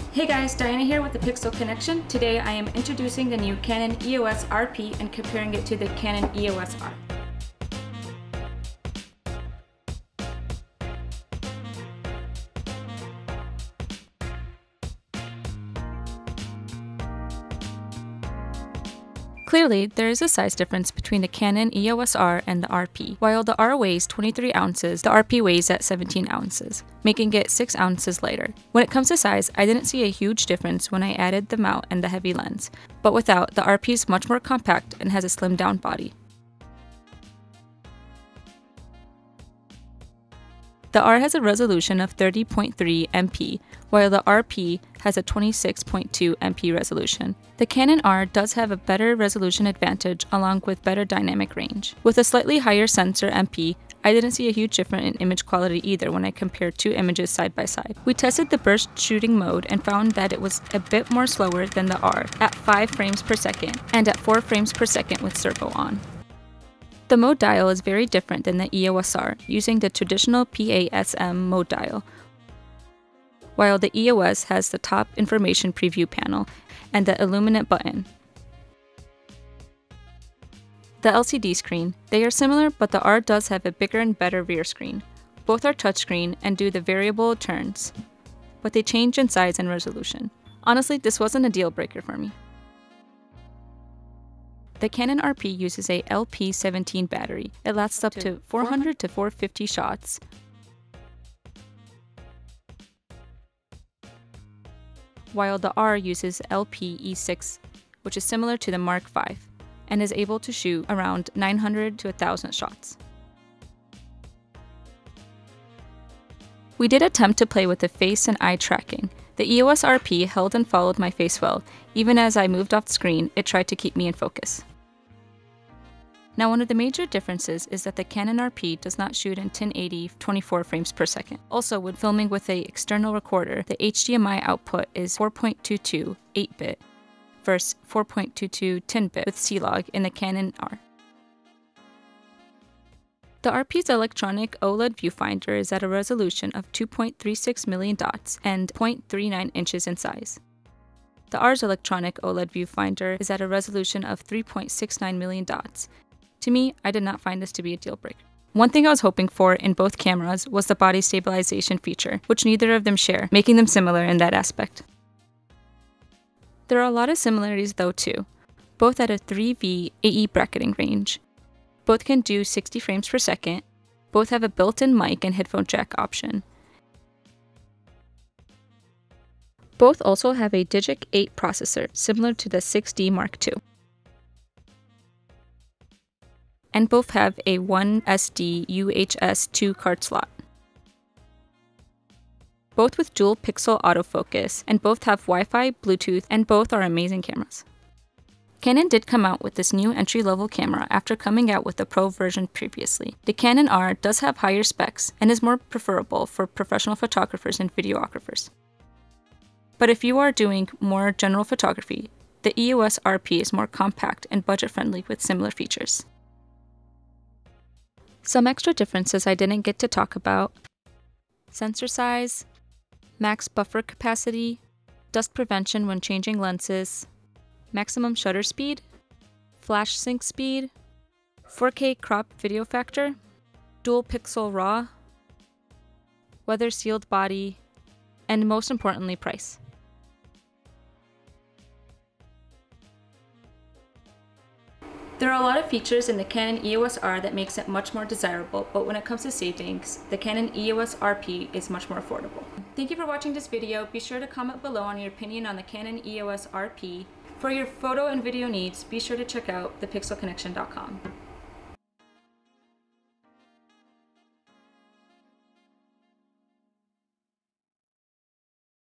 Hey guys, Diana here with the Pixel Connection. Today I am introducing the new Canon EOS RP and comparing it to the Canon EOS R. Clearly, there is a size difference between the Canon EOS R and the RP. While the R weighs 23 ounces, the RP weighs at 17 ounces, making it 6 ounces lighter. When it comes to size, I didn't see a huge difference when I added the mount and the heavy lens, but without, the RP is much more compact and has a slimmed down body. The R has a resolution of 30.3 MP, while the RP has a 26.2 MP resolution. The Canon R does have a better resolution advantage along with better dynamic range. With a slightly higher sensor MP, I didn't see a huge difference in image quality either when I compared two images side by side. We tested the burst shooting mode and found that it was a bit more slower than the R at 5 frames per second and at 4 frames per second with servo on. The mode dial is very different than the EOS R, using the traditional PASM mode dial, while the EOS has the top information preview panel and the illuminate button. The LCD screen, they are similar, but the R does have a bigger and better rear screen. Both are touchscreen and do the variable turns, but they change in size and resolution. Honestly, this wasn't a deal breaker for me. The Canon RP uses a LP17 battery. It lasts up to 400 to 450 shots. While the R uses LPE6, which is similar to the Mark V, and is able to shoot around 900 to 1000 shots. We did attempt to play with the face and eye tracking. The EOS RP held and followed my face well. Even as I moved off the screen, it tried to keep me in focus. Now, one of the major differences is that the Canon RP does not shoot in 1080 24 frames per second. Also, when filming with an external recorder, the HDMI output is 4.22 8-bit versus 4.22 10-bit with C-Log in the Canon R. The RP's electronic OLED viewfinder is at a resolution of 2.36 million dots and 0.39 inches in size. The R's electronic OLED viewfinder is at a resolution of 3.69 million dots. To me, I did not find this to be a deal breaker. One thing I was hoping for in both cameras was the body stabilization feature, which neither of them share, making them similar in that aspect. There are a lot of similarities though too, both at a 3V AE bracketing range. Both can do 60 frames per second, both have a built-in mic and headphone jack option. Both also have a Digic 8 processor, similar to the 6D Mark II. And both have a 1SD UHS 2 card slot. Both with dual pixel autofocus, and both have Wi-Fi, Bluetooth, and both are amazing cameras. Canon did come out with this new entry-level camera after coming out with the Pro version previously. The Canon R does have higher specs and is more preferable for professional photographers and videographers. But if you are doing more general photography, the EOS RP is more compact and budget-friendly with similar features. Some extra differences I didn't get to talk about: sensor size, max buffer capacity, dust prevention when changing lenses, maximum shutter speed, flash sync speed, 4K crop video factor, dual pixel RAW, weather sealed body, and most importantly, price. There are a lot of features in the Canon EOS R that makes it much more desirable, but when it comes to savings, the Canon EOS RP is much more affordable. Thank you for watching this video. Be sure to comment below on your opinion on the Canon EOS RP. For your photo and video needs, be sure to check out thepixelconnection.com.